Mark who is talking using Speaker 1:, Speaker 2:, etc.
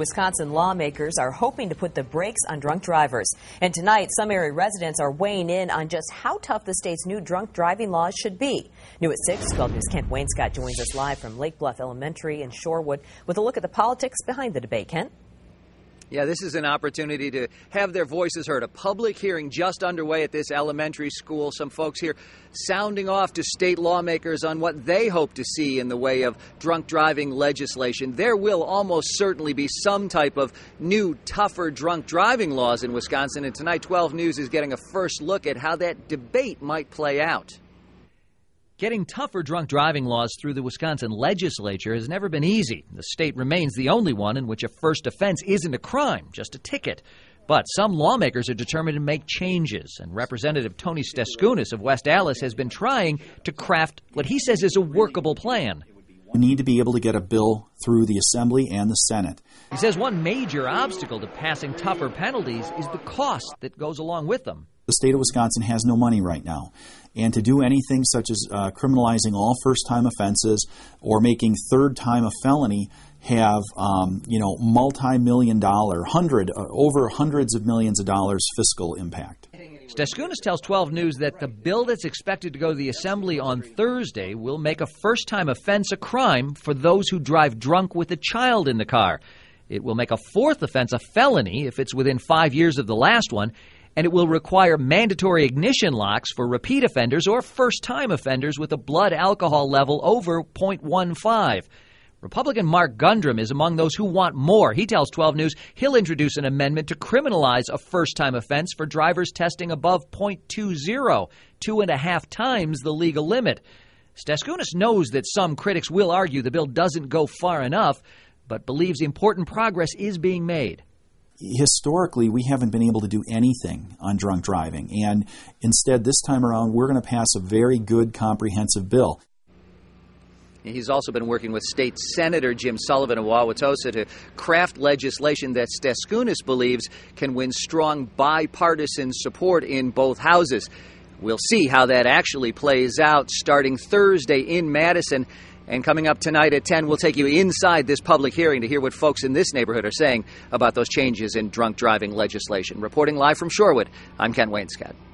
Speaker 1: Wisconsin lawmakers are hoping to put the brakes on drunk drivers. And tonight, some area residents are weighing in on just how tough the state's new drunk driving laws should be. New at 6, 12 News' Kent Wainscott joins us live from Lake Bluff Elementary in Shorewood with a look at the politics behind the debate. Kent?
Speaker 2: Yeah, this is an opportunity to have their voices heard. A public hearing just underway at this elementary school. Some folks here sounding off to state lawmakers on what they hope to see in the way of drunk driving legislation. There will almost certainly be some type of new, tougher drunk driving laws in Wisconsin. And tonight, 12 News is getting a first look at how that debate might play out. Getting tougher drunk driving laws through the Wisconsin legislature has never been easy. The state remains the only one in which a first offense isn't a crime, just a ticket. But some lawmakers are determined to make changes, and Representative Tony Steskounis of West Allis has been trying to craft what he says is a workable plan.
Speaker 3: We need to be able to get a bill through the Assembly and the Senate.
Speaker 2: He says one major obstacle to passing tougher penalties is the cost that goes along with them.
Speaker 3: The state of Wisconsin has no money right now. And to do anything such as criminalizing all first-time offenses or making third-time a felony have, multi-million dollar, over hundreds of millions of dollars fiscal impact.
Speaker 2: Steskounis tells 12 News that the bill that's expected to go to the Assembly on Thursday will make a first-time offense a crime for those who drive drunk with a child in the car. It will make a fourth offense a felony if it's within 5 years of the last one, and it will require mandatory ignition locks for repeat offenders or first-time offenders with a blood alcohol level over 0.15. Republican Mark Gundrum is among those who want more. He tells 12 News he'll introduce an amendment to criminalize a first-time offense for drivers testing above 0.20, 2.5 times the legal limit. Steskounis knows that some critics will argue the bill doesn't go far enough, but believes important progress is being made.
Speaker 3: Historically, we haven't been able to do anything on drunk driving, and instead this time around we're going to pass a very good comprehensive bill.
Speaker 2: He's also been working with State Senator Jim Sullivan of Wauwatosa to craft legislation that Steskounis believes can win strong bipartisan support in both houses. We'll see how that actually plays out starting Thursday in Madison. And coming up tonight at 10, we'll take you inside this public hearing to hear what folks in this neighborhood are saying about those changes in drunk driving legislation. Reporting live from Shorewood, I'm Kent Wainscott.